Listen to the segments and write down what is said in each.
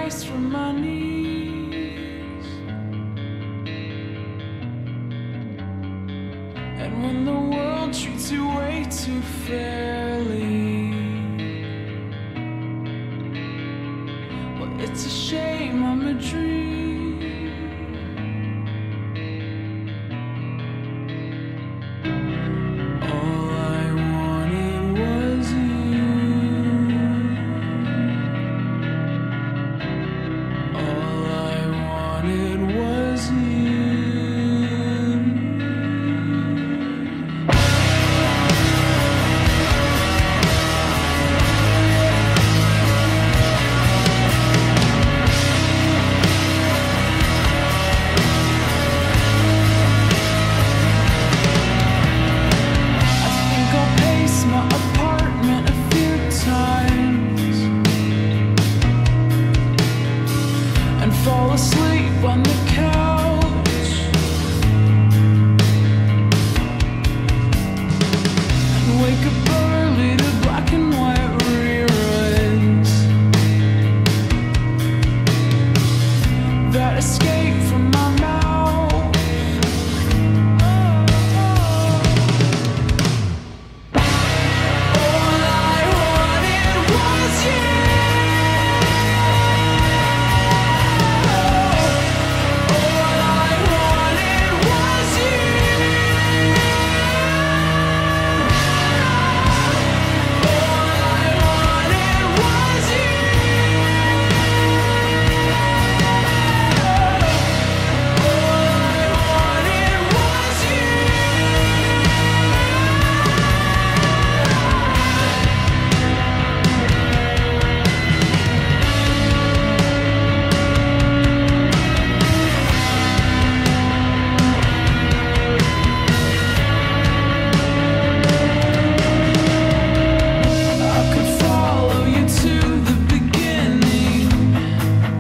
rise from my knees. And when the world treats you way too fairly, well, it's a shame I'm a dream. Fall asleep on the couch and wake up early to black and white reruns that escape from my mouth. All I wanted was you.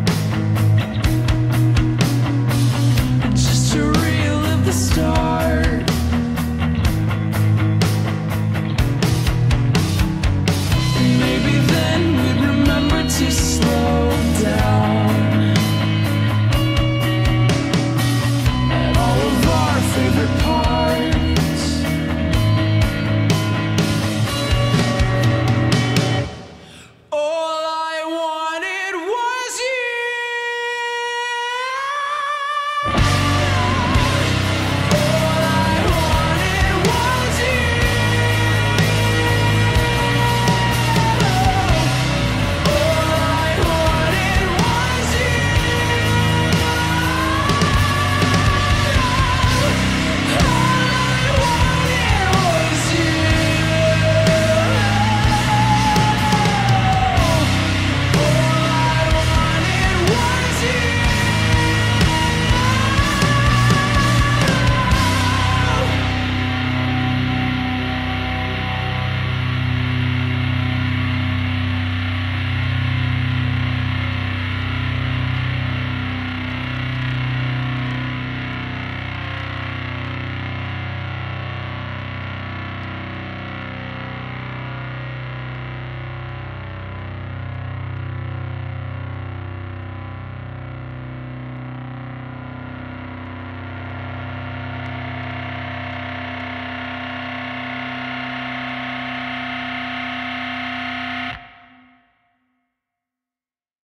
Start